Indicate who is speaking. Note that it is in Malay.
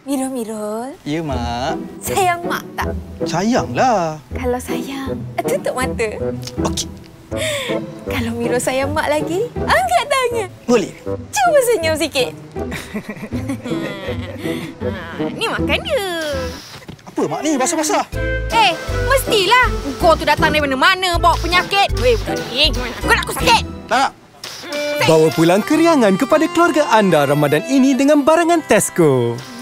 Speaker 1: Mirul.
Speaker 2: Ya, Mak.
Speaker 1: Sayang Mak tak?
Speaker 2: Sayanglah.
Speaker 1: Kalau sayang, tutup mata.
Speaker 2: Okey.
Speaker 1: Kalau Mirul sayang Mak lagi, angkat tangan.
Speaker 2: Boleh.
Speaker 1: Cuba senyum sikit. Ni makan dia.
Speaker 2: Apa, Mak ni? Basah-basah.
Speaker 1: Mestilah. Kau tu datang dari mana-mana bawa penyakit. Weh, budak ni. Kau nak aku sakit?
Speaker 2: Tak nak.
Speaker 3: Bawa pulang keriangan kepada keluarga anda Ramadan ini dengan barangan Tesco.